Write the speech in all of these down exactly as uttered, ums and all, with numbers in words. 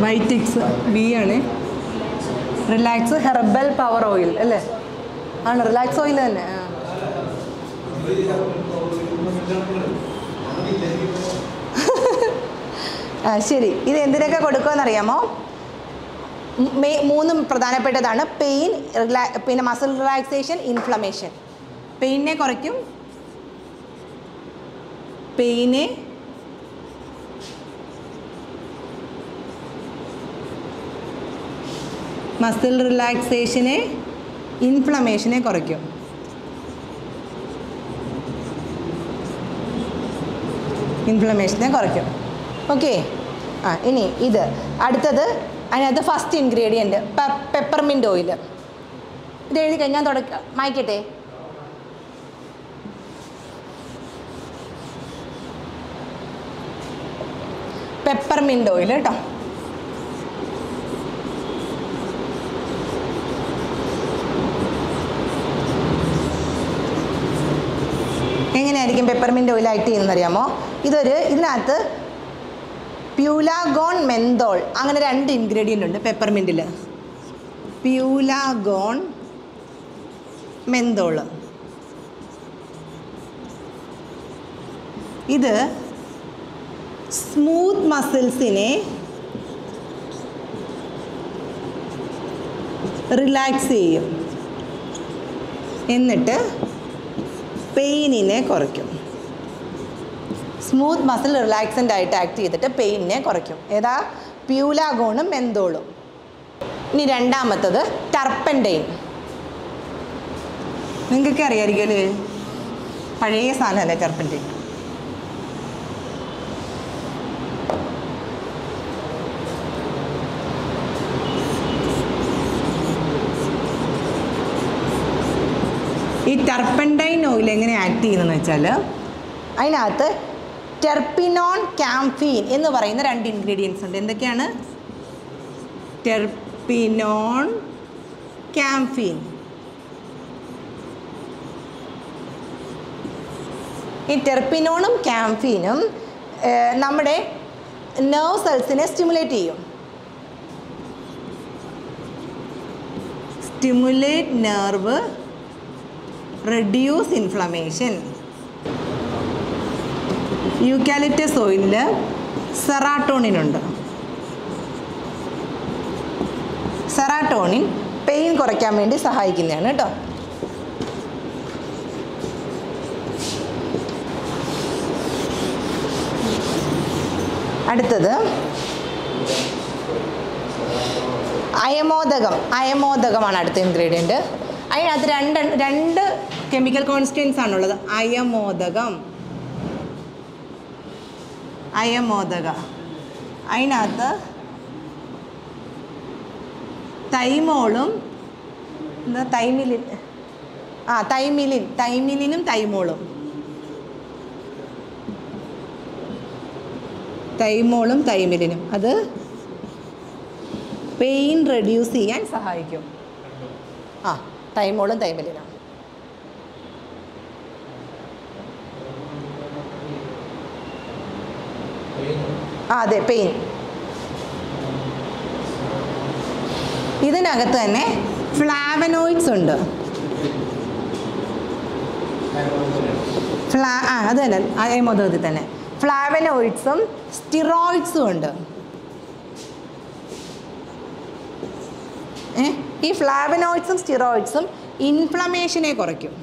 വൈറ്റിക്സ് B ആണ്. Relax herbal power oil അല്ലേ? ആണ് റിലാക്സ് ഓയിൽ തന്നെ. ആ ശരി. ഇത് എന്തിനൊക്കെ കൊടുക്കുമെന്നറിയാമോ? മെയ് മൂന്നും പ്രധാനപ്പെട്ടതാണ്. പെയിൻ, റിലാ പിന്നെ മസിൽ റിലാക്സേഷൻ, ഇൻഫ്ലമേഷൻ. പെയിനെ കുറയ്ക്കും, പെയിനെ മസിൽ റിലാക്സേഷനെ, ഇൻഫ്ലമേഷനെ കുറയ്ക്കും. ഇൻഫ്ലമേഷനെ കുറയ്ക്കും. ഓക്കെ. ആ ഇനി ഇത് അടുത്തത്. അതിനകത്ത് ഫസ്റ്റ് ഇൻഗ്രീഡിയൻറ്റ് പെപ്പർമിൻ്റ് ഓയിൽ. ഇത് എഴുതി കഴിഞ്ഞാൽ തുടക്ക മായ്ക്കട്ടെ. പെപ്പർമിൻ്റ് ഓയിൽ കേട്ടോ. എങ്ങനെയായിരിക്കും പെപ്പർമിൻ്റ് ഓയിൽ ആക്ട് ചെയ്യുന്നതെന്നറിയാമോ? ഇതൊരു ഇതിനകത്ത് പ്യൂലാഗോൺ, മെന്തോൾ അങ്ങനെ രണ്ട് ഇൻഗ്രീഡിയൻ്റ് ഉണ്ട് പെപ്പർമിൻറ്റിൽ. Pulegone, menthol. ഇത് സ്മൂത്ത് മസിൽസിനെ റിലാക്സ് ചെയ്യും, എന്നിട്ട് പെയിനിനെ കുറയ്ക്കും. സ്മൂത്ത് മസിൽ റിലാക്സൻ്റ് ആയിട്ട് ആക്ട് ചെയ്തിട്ട് പെയിനിനെ കുറയ്ക്കും. ഏതാ? പ്യൂലാഗോണും മെന്തോളും. ഇനി രണ്ടാമത്തത് ടർപ്പൻറ്റൈൻ. നിങ്ങൾക്കൊക്കെ അറിയാമായിരിക്കും അല്ലേ? പഴയ സാധനമല്ലേ ടർപ്പൻറ്റൈൻ. ഈ ടർപ്പൻറ്റൈൻ ഓയിൽ എങ്ങനെ ആക്ട് ചെയ്യുന്നതെന്ന് വെച്ചാൽ അതിനകത്ത് ടെർപ്പിനോൺ, ക്യാംഫീൻ എന്ന് പറയുന്ന രണ്ട് ഇൻഗ്രീഡിയൻസ് ഉണ്ട്. എന്തൊക്കെയാണ്? ടെർപ്പിനോൺ, ക്യാംഫീൻ. ഈ ടെർപ്പിനോണും ക്യാംഫീനും നമ്മുടെ നെർവ് സെൽസിനെ സ്റ്റിമുലേറ്റ് ചെയ്യും. Stimulate nerve, reduce inflammation. Eucalyptus ഓയിലിൽ സെറാട്ടോണിൻ ഉണ്ട്. സെറാട്ടോണിൻ പെയിൻ കുറയ്ക്കാൻ വേണ്ടി സഹായിക്കുന്നതാണ് കേട്ടോ. അടുത്തത് അയമോദകം. അയമോദകമാണ് അടുത്ത ഇൻഗ്രീഡിയൻറ്റ്. അതിനകത്ത് രണ്ട് രണ്ട് കെമിക്കൽ കോൺസ്റ്റൻസ് ആണുള്ളത്. അയമോദകം, അയമോദക. അതിനകത്ത് തൈമോളും എന്താ തൈമിലിൻ ആ തൈമിലിൻ തൈമിലിനും തൈമോളും തൈമോളും തൈമിലിനും അത് പെയിൻ റെഡ്യൂസ് ചെയ്യാൻ സഹായിക്കും. ആ തൈമോളും തൈമിലിനും. ആ അതെ പെയിൻ. ഇതിനകത്ത് തന്നെ ഫ്ലാവനോയിഡ്സ് ഉണ്ട്. ഫ്ലാ ആ അത് തന്നെ അയമോദകത്തിൽ തന്നെ ഫ്ലാവനോയിഡ്സും സ്റ്റിറോയിഡ്സും ഉണ്ട്. ഏ ഈ ഫ്ലാവനോയിഡ്സും സ്റ്റിറോയിഡ്സും ഇൻഫ്ലമേഷനെ കുറയ്ക്കും.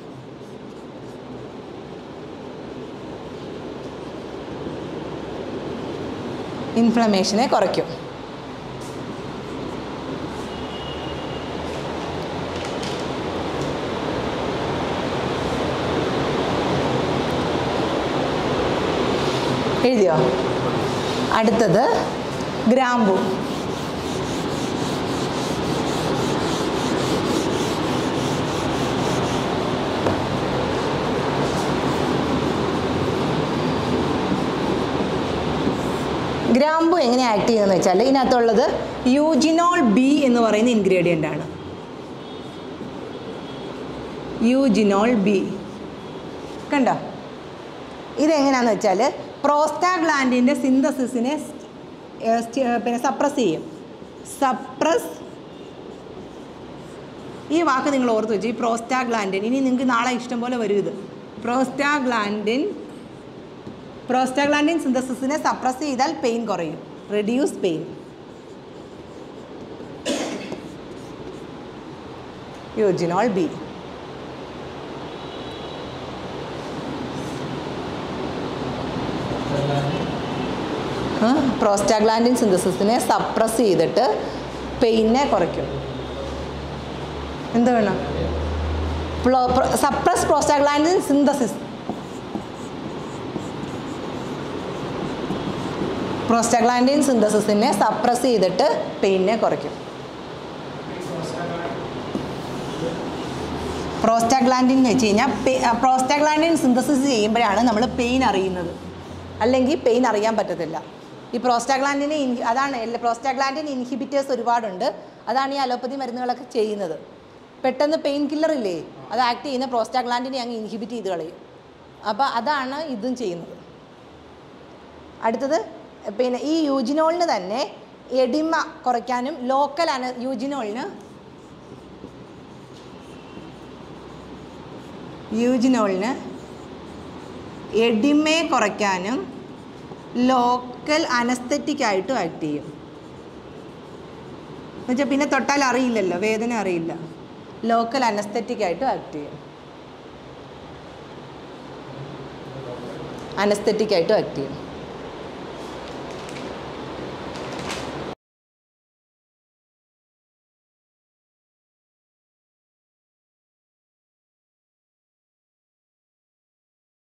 ഇൻഫ്ലമേഷനെ കുറയ്ക്കും. എഴുതിയോ? അടുത്തത് ഗ്രാമ്പു. ഗ്രാമ്പു എങ്ങനെ ആക്ട് ചെയ്യുന്നതെന്ന് വെച്ചാൽ ഇതിനകത്തുള്ളത് യൂജിനോൾ ബി എന്ന് പറയുന്ന ഇൻഗ്രീഡിയൻ്റ് ആണ്. യൂജിനോൾ ബി കണ്ടോ? ഇതെങ്ങനെയാണെന്ന് വെച്ചാൽ പ്രോസ്റ്റാഗ്ലാൻഡിൻ്റെ സിന്തസിസിനെ പിന്നെ സപ്രസ് ചെയ്യും. സപ്രസ്, ഈ വാക്ക് നിങ്ങൾ ഓർത്ത് വെച്ചു, ഈ പ്രോസ്റ്റാഗ്ലാൻഡിൻ. ഇനി നിങ്ങൾക്ക് നാളെ ഇഷ്ടം പോലെ വരും ഇത്. പ്രോസ്റ്റാഗ്ലാൻഡിൻ പ്രോസ്റ്റാഗ്ലാൻഡിൻ സിന്തസിസിനെ സപ്രസ് ചെയ്താൽ പെയിൻ കുറയും. Reduce pain. Eugenol B. Prostaglandin സിന്തസിസിനെ സപ്രസ് ചെയ്തിട്ട് പെയിനെ കുറയ്ക്കും. എന്ത് വേണം? Suppress prostaglandin synthesis. പ്രോസ്റ്റാഗ്ലാൻഡിൻ സിന്തസിസിനെ സപ്രസ് ചെയ്തിട്ട് പെയിനെ കുറയ്ക്കും. പ്രോസ്റ്റാഗ്ലാൻഡിൻ എന്ന് വെച്ച് കഴിഞ്ഞാൽ പ്രോസ്റ്റാഗ്ലാൻഡിൻ സിന്തസിസ് ചെയ്യുമ്പോഴാണ് നമ്മൾ പെയിൻ അറിയുന്നത്, അല്ലെങ്കിൽ പെയിൻ അറിയാൻ പറ്റത്തില്ല. ഈ പ്രോസ്റ്റാഗ്ലാൻഡിനെ ഇൻഹി അതാണ് പ്രോസ്റ്റാഗ്ലാൻഡിൻ ഇൻഹിബിറ്റേഴ്സ് ഒരുപാടുണ്ട്. അതാണ് ഈ അലോപ്പതി മരുന്നുകളൊക്കെ ചെയ്യുന്നത്. പെട്ടെന്ന് പെയിൻ കില്ലർ ഇല്ലേ, അത് ആക്ട് ചെയ്യുന്ന പ്രോസ്റ്റാഗ്ലാൻഡിനെ അങ്ങ് ഇൻഹിബിറ്റ് ചെയ്ത് കളയും. അപ്പോൾ അതാണ് ഇതും ചെയ്യുന്നത്. അടുത്തത് പിന്നെ ഈ യൂജിനോളിന് തന്നെ എഡിമ കുറയ്ക്കാനും ലോക്കൽ അന യൂജിനോളിന് യൂജിനോളിന് എഡിമയെ കുറയ്ക്കാനും ലോക്കൽ അനസ്തെറ്റിക്കായിട്ടും ആക്ട് ചെയ്യും. എന്നുവെച്ചാൽ പിന്നെ തൊട്ടാൽ അറിയില്ലല്ലോ, വേദന അറിയില്ല. ലോക്കൽ അനസ്തെറ്റിക്കായിട്ടും ആക്ട് ചെയ്യും. അനസ്തെറ്റിക്കായിട്ടും ആക്ട് ചെയ്യും.